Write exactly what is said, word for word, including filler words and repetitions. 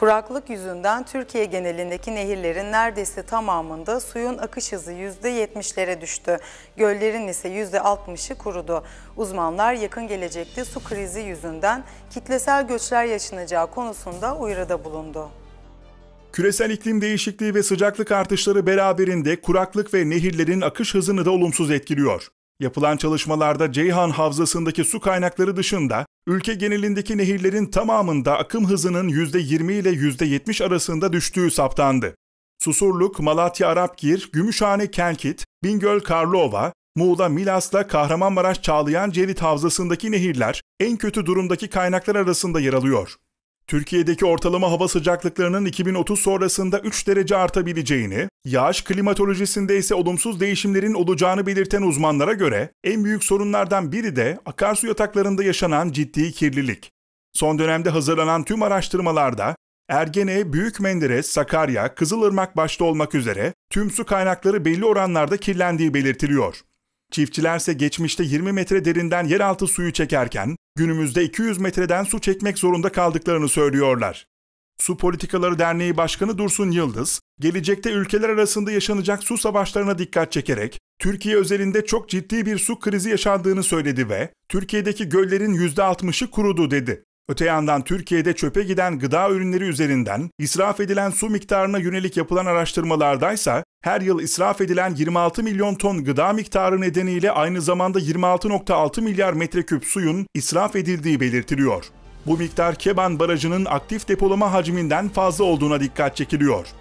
Kuraklık yüzünden Türkiye genelindeki nehirlerin neredeyse tamamında suyun akış hızı yüzde yetmişlere düştü. Göllerin ise yüzde altmışı kurudu. Uzmanlar yakın gelecekte su krizi yüzünden kitlesel göçler yaşanacağı konusunda uyarıda bulundu. Küresel iklim değişikliği ve sıcaklık artışları beraberinde kuraklık ve nehirlerin akış hızını da olumsuz etkiliyor. Yapılan çalışmalarda Ceyhan Havzası'ndaki su kaynakları dışında ülke genelindeki nehirlerin tamamında akım hızının yüzde yirmi ile yüzde yetmiş arasında düştüğü saptandı. Susurluk, Malatya Arapgir, Gümüşhane Kelkit, Bingöl Karlova, Muğla Milas'la Kahramanmaraş Çağlayan Cerit Havzası'ndaki nehirler en kötü durumdaki kaynaklar arasında yer alıyor. Türkiye'deki ortalama hava sıcaklıklarının iki bin otuz sonrasında üç derece artabileceğini, yağış klimatolojisinde ise olumsuz değişimlerin olacağını belirten uzmanlara göre en büyük sorunlardan biri de akarsu yataklarında yaşanan ciddi kirlilik. Son dönemde hazırlanan tüm araştırmalarda Ergene, Büyük Menderes, Sakarya, Kızılırmak başta olmak üzere tüm su kaynakları belli oranlarda kirlendiği belirtiliyor. Çiftçilerse geçmişte yirmi metre derinden yeraltı suyu çekerken günümüzde iki yüz metreden su çekmek zorunda kaldıklarını söylüyorlar. Su Politikaları Derneği Başkanı Dursun Yıldız, gelecekte ülkeler arasında yaşanacak su savaşlarına dikkat çekerek Türkiye özelinde çok ciddi bir su krizi yaşandığını söyledi ve Türkiye'deki göllerin yüzde altmışı kurudu dedi. Öte yandan Türkiye'de çöpe giden gıda ürünleri üzerinden israf edilen su miktarına yönelik yapılan araştırmalardaysa her yıl israf edilen yirmi altı milyon ton gıda miktarı nedeniyle aynı zamanda yirmi altı nokta altı milyar metreküp suyun israf edildiği belirtiliyor. Bu miktar Keban Barajı'nın aktif depolama hacminden fazla olduğuna dikkat çekiliyor.